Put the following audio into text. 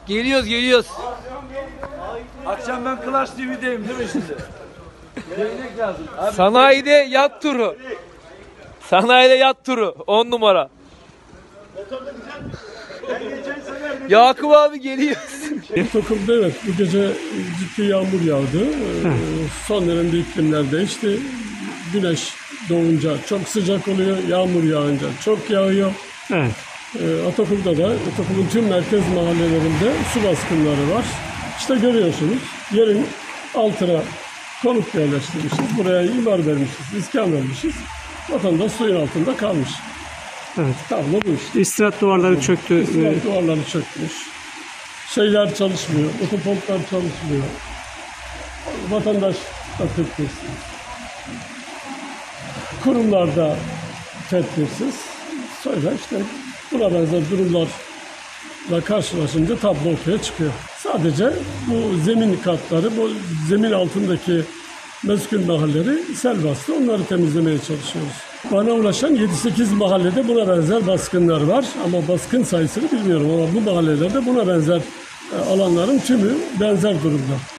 Geliyoruz. Akşam ben Clash TV'deyim değil mi şimdi? Değnek lazım. Abi, Sanayide yat turu. 10 numara. Yakup abi geliyor. Tokum'da evet bu gece ciddi yağmur yağdı. Son dönemde iklimler değişti. Güneş doğunca çok sıcak oluyor, yağmur yağınca çok yağıyor. Evet. Atakum'da da Atakum'un tüm merkez mahallelerinde su baskınları var. İşte görüyorsunuz yerin altına konut yerleştirmişiz. Buraya imar vermişiz, iskan vermişiz. Vatandaş suyun altında kalmış. Evet. Tablo bu işte. İstirahat duvarları çöktü. İstinat duvarları çökmüş. Şeyler çalışmıyor, otopomplar çalışmıyor. Vatandaş da tedbirsiz. Kurumlarda tedbirsiz. Sonra işte buna benzer durumlarla karşılaşınca tablo ortaya çıkıyor. Sadece bu zemin katları, bu zemin altındaki meskun mahalleleri sel bastı. Onları temizlemeye çalışıyoruz. Bana ulaşan 7-8 mahallede buna benzer baskınlar var. Ama baskın sayısını bilmiyorum. Ama bu mahallelerde buna benzer alanların tümü benzer durumda.